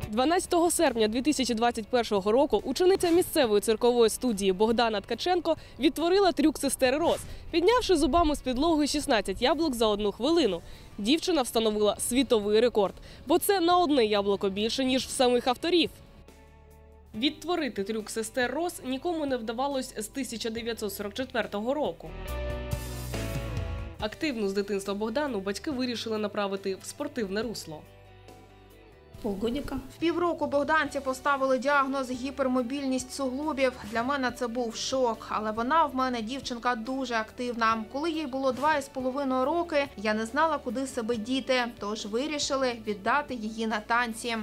12 серпня 2021 року учениця місцевої циркової студії Богдана Ткаченко відтворила трюк сестер Роз, піднявши зубами з підлоги 16 яблук за 1 хвилину. Дівчина встановила світовий рекорд, бо це на 1 яблуко більше, ніж в самих авторів. Відтворити трюк сестер Роз нікому не вдавалось з 1944 року. Активну з дитинства Богдану батьки вирішили направити в спортивне русло. Полгодика. В півроку Богданці поставили діагноз гіпермобільність суглобів. Для мене це був шок, але вона в мене дівчинка дуже активна. Коли їй було 2,5 роки, я не знала, куди себе діти, тож вирішили віддати її на танці.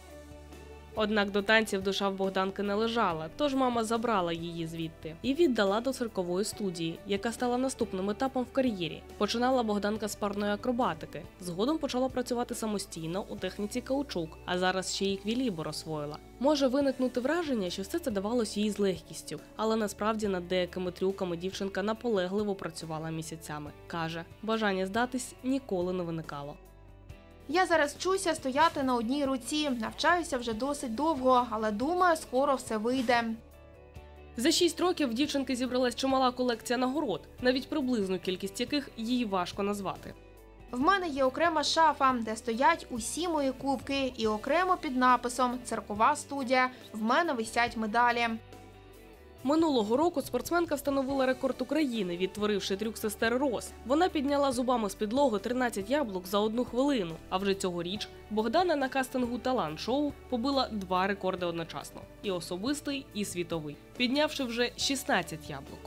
Однак до танців душа в Богданки не лежала, тож мама забрала її звідти і віддала до циркової студії, яка стала наступним етапом в кар'єрі. Починала Богданка з парної акробатики, згодом почала працювати самостійно у техніці каучук, а зараз ще й еквілібр освоїла. Може виникнути враження, що все це давалось їй з легкістю, але насправді над деякими трюками дівчинка наполегливо працювала місяцями. Каже, бажання здатись ніколи не виникало. Я зараз вчуся стояти на одній руці, навчаюся вже досить довго, але думаю, скоро все вийде. За 6 років в дівчинки зібралась чимала колекція нагород, навіть приблизну кількість яких їй важко назвати. В мене є окрема шафа, де стоять усі мої кубки, і окремо під написом «Циркова студія» в мене висять медалі. Минулого року спортсменка встановила рекорд України, відтворивши трюк сестер Роз. Вона підняла зубами з підлоги 13 яблук за 1 хвилину. А вже цьогоріч Богдана на кастингу «Талант-шоу» побила 2 рекорди одночасно – і особистий, і світовий, піднявши вже 16 яблук.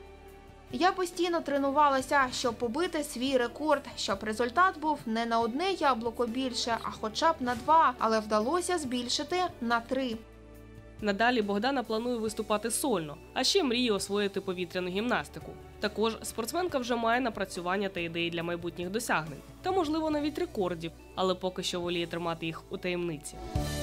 Я постійно тренувалася, щоб побити свій рекорд, щоб результат був не на 1 яблуко більше, а хоча б на 2, але вдалося збільшити на 3. Надалі Богдана планує виступати сольно, а ще мріє освоїти повітряну гімнастику. Також спортсменка вже має напрацювання та ідеї для майбутніх досягнень, та, можливо, навіть рекордів, але поки що воліє тримати їх у таємниці.